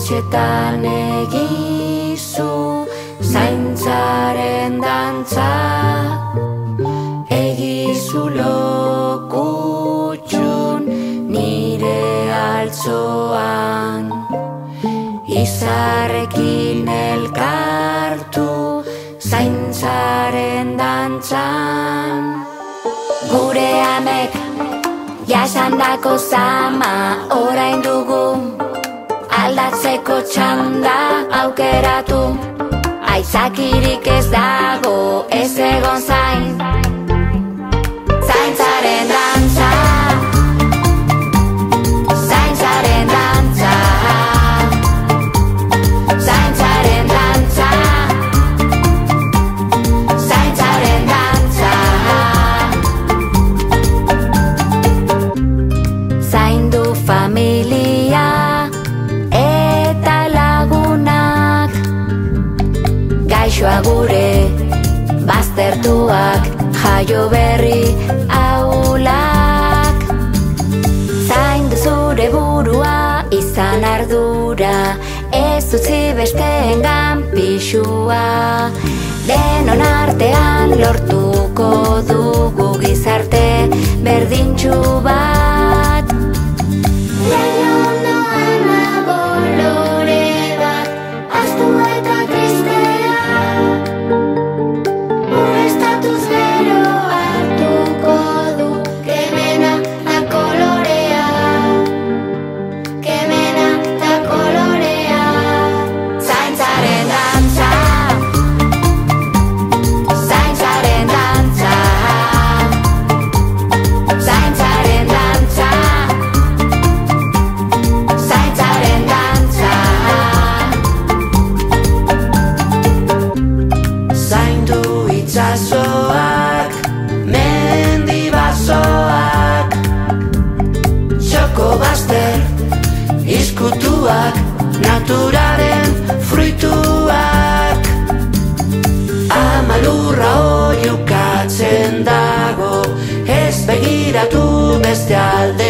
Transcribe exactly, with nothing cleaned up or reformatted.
etxetan egizu zaintzaren dantza, egizu lokutxun nire altzoan, izarrekin elkartu zaintzaren dantzan. Gure amek jasandako zama orain dugu, aldatzeko txanda aukeratu, aitzakirik ez dago ez egon zain. Zaintzaren dantza, zaintzaren dantza, zaintzaren dantza, zaintzaren dantza. Zaindu familia eta lagunak, gaixoa gure baztertuak, jaio berri ahulak. Zaindu zure burua izan ardura, ez utzi besteengan pixua. Denon artean lortuko dugu gizarte berdintsu bat. Denon doan nago lore bat, astu eta tristea, urrestatuz gero hartuko du kemena da kolorea, kemena da kolorea. Zaintzaren dantza, zaintzaren dantza, zaintzaren dantza, zaintzaren dantza. Zaindu itsasoak, mendi basoak, txoko bazter izkutuak, naturaren fruituak. Ama lurra oiukatzen dago, ez begiratu beste alde.